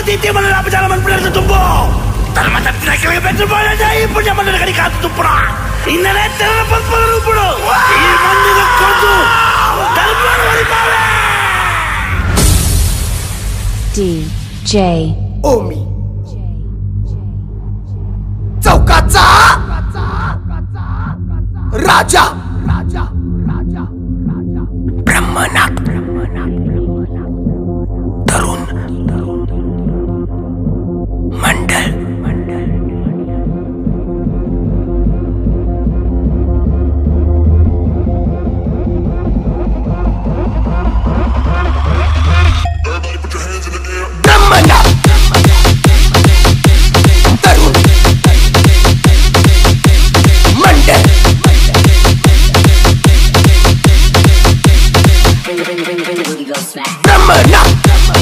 Titi menelap jalan benar setumbuh. Termata tidak kira betul boleh jadi punya mana dari kata tumpra. Ini terdapat pengerupu. Iman juga kodu. Dalam luar wali balik. DJ Omii Chaukacha Raja Brambhanath Tarun Mandal Brambhanath Tarun Mandal Brambhanath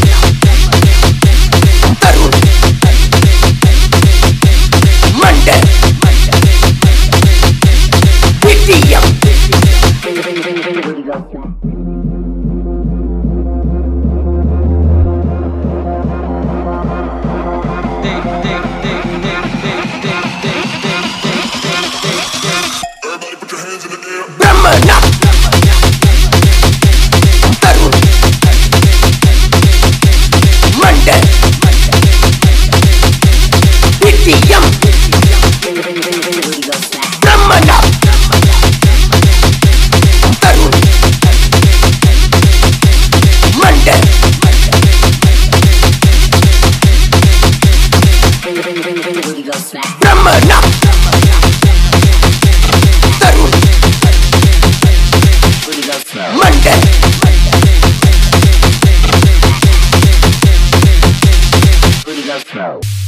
Tarun Mandal Vidiyam Brambhanath Tarun Mandal Vidiyam Brambhanath Tarun Mandal Brambhanath Tarun Mandal Go.